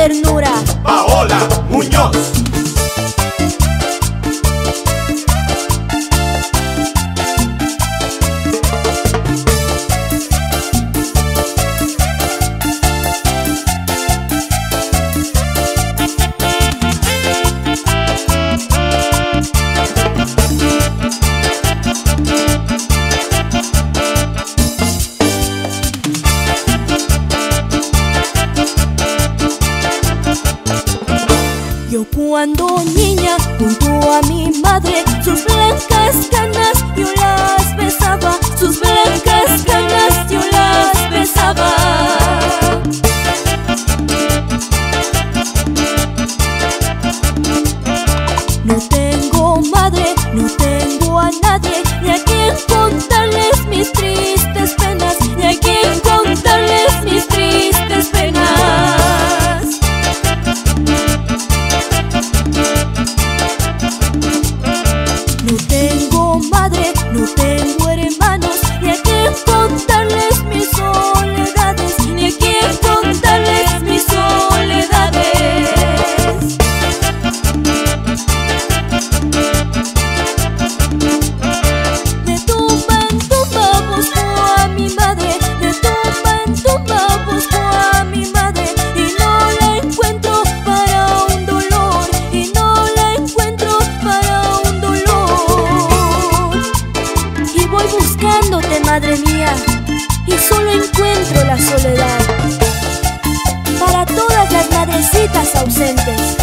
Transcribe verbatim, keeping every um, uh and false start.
ternura. Paola Muñoz. Yo cuando niña, junto a mi madre, sus blancas canas yo las besaba, sus blancas canas yo las besaba. No tengo madre, no tengo a nadie, ni a quien contarles mis tristes penas, ni a quien contarles mis tristes penas. No tengo madre, no tengo hermanos, ni a quien contarles mis soledades, ni a quien contarles mis soledades. De tumba en tumba busco a mi madre, de tumba en tumba busco a mi madre, y no la encuentro para un dolor, y no la encuentro para un dolor. Y voy buscándote, madre mía, y solo encuentro la soledad. Para todas las madrecitas ausentes,